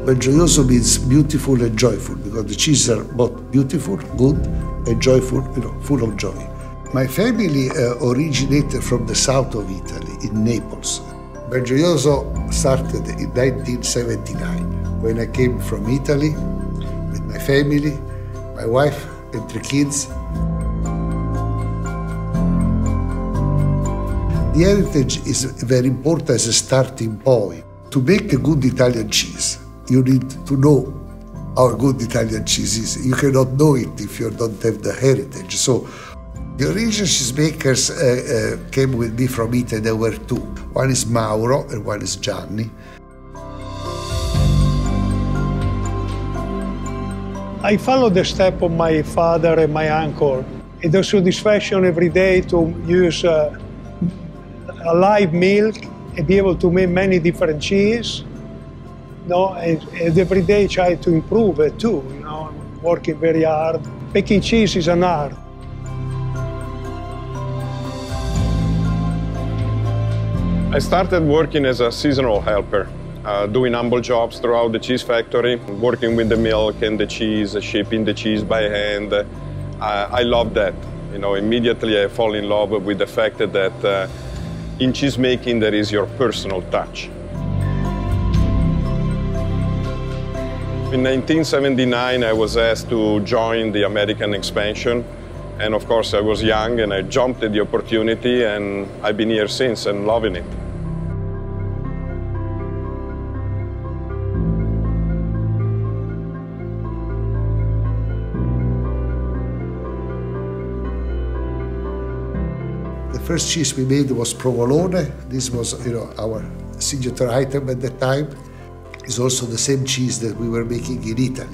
BelGioioso means beautiful and joyful, because the cheeses are both beautiful, good, and joyful, full of joy. My family originated from the south of Italy, in Naples. BelGioioso started in 1979, when I came from Italy with my family, my wife and 3 kids. The heritage is very important as a starting point. To make a good Italian cheese, you need to know how good Italian cheese is. You cannot know it if you don't have the heritage. So the original cheesemakers came with me from Italy. There were 2. One is Mauro and one is Gianni. I follow the step of my father and my uncle. It's a satisfaction every day to use a live milk and be able to make many different cheese. And every day try to improve it too, working very hard. Making cheese is an art. I started working as a seasonal helper, doing humble jobs throughout the cheese factory, working with the milk and the cheese, shipping the cheese by hand. I love that. Immediately I fall in love with the fact that in cheese making there is your personal touch. In 1979, I was asked to join the American expansion. And of course, I was young and I jumped at the opportunity, and I've been here since and loving it. The first cheese we made was provolone. This was, our signature item at that time. It's also the same cheese that we were making in Italy.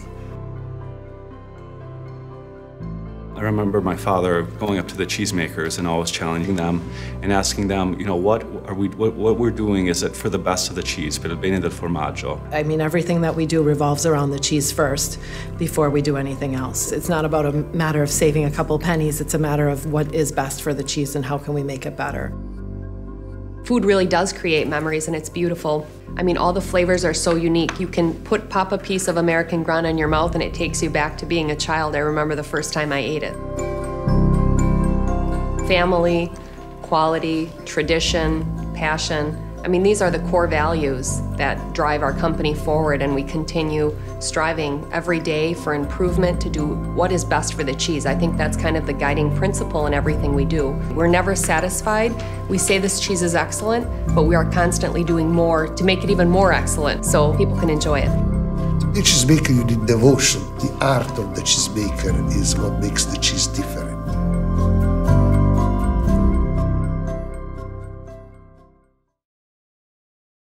I remember my father going up to the cheesemakers and always challenging them and asking them, what we're doing, is it for the best of the cheese, per il bene del formaggio? I mean, everything that we do revolves around the cheese first before we do anything else. It's not about a matter of saving a couple pennies, it's a matter of what is best for the cheese and how can we make it better. Food really does create memories, and it's beautiful. I mean, all the flavors are so unique. You can pop a piece of American ground in your mouth and it takes you back to being a child. I remember the first time I ate it. Family, quality, tradition, passion. I mean, these are the core values that drive our company forward, and we continue striving every day for improvement to do what is best for the cheese. I think that's kind of the guiding principle in everything we do. We're never satisfied. We say this cheese is excellent, but we are constantly doing more to make it even more excellent so people can enjoy it. To be a cheesemaker, you need devotion. The art of the cheesemaker is what makes the cheese different.